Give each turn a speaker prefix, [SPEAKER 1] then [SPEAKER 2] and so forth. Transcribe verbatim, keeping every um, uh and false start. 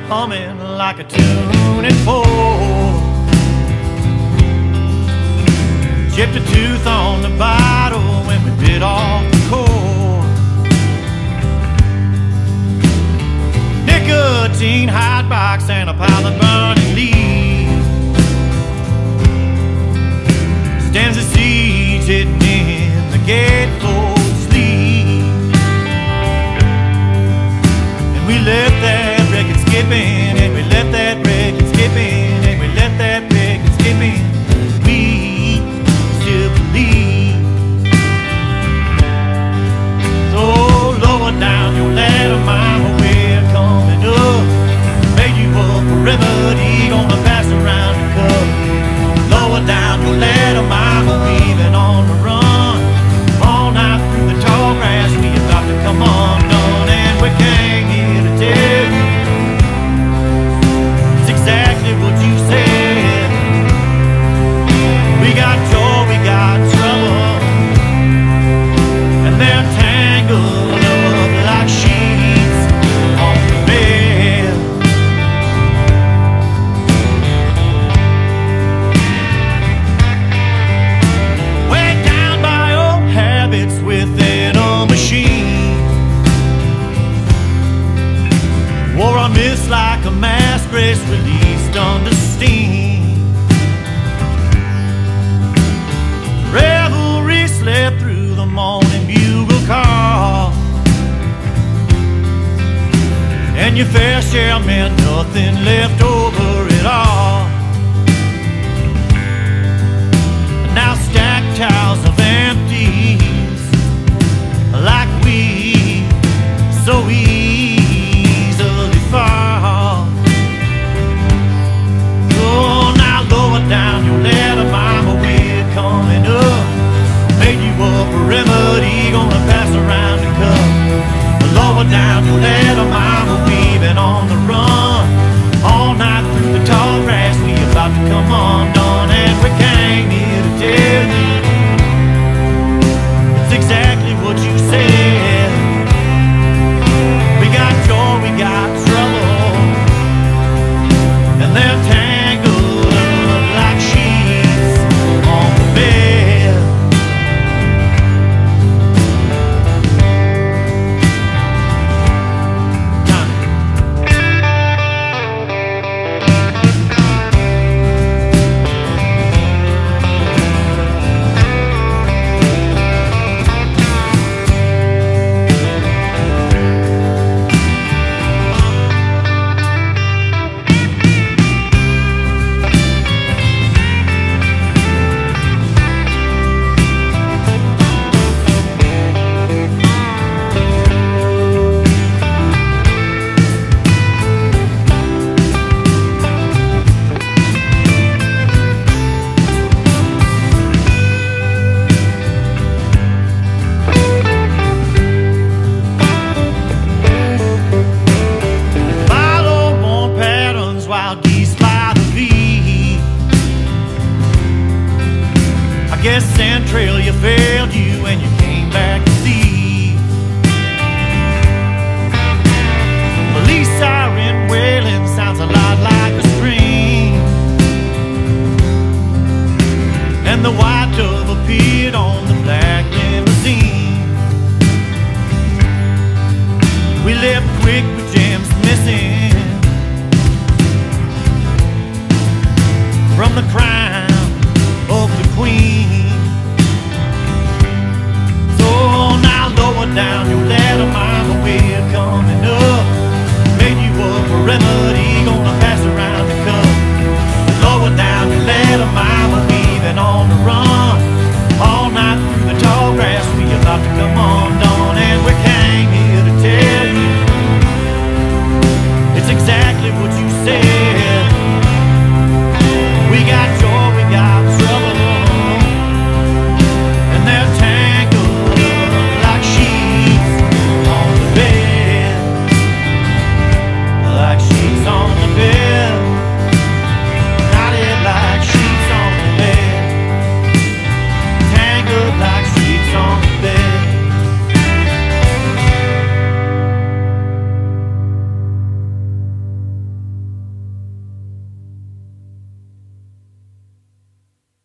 [SPEAKER 1] humming like a tune in four. Chipped a tooth on the bottle when we bit off the cord. Nicotine hot box and a pile of burning leaves. Stands the seeds hidden in the gatefold sleeve. And we left that record skipping, and we left that record skipping, and we left that record skipping. We still believe. So lower down your ladder, mama, we're coming up. Made you up a remedy, gonna pass around the cup. Lower down your ladder, mama, we've been on the run all night through the tall grass. We about to come undone, and we came here to tell you it's exactly what you said. We got joy, we got trouble, and they're tangled up like sheets on the bed. Way down by old habits within a machine. Wore on mist like a mask, grace released under steam. Revelry slept through the morning bugle call, and your fair share meant nothing left over at all. And now stacked towers of empties, like we so easily fall. Oh, now lower down your ladder, mama, we're coming up. Made you up a remedy, gonna pass around the cup. Lower down your ladder, mama, we've been on the run all night through the tall grass. We about to come undone, and we came here to tell you it's exactly what you said. We got joy, we got trouble, and they're tangled up like sheets on the bed. Sand trail, you failed you and you came back to leave. Police siren wailing sounds a lot like a scream, and the white dove appeared on the black limousine. We left quick with gems missing from the crown of the queen. Down your ladder, mama, we're coming up. Made you up a remedy, gonna pass around the cup. Lower down your ladder, mama, we've been on the run all night through the tall grass. We about to come on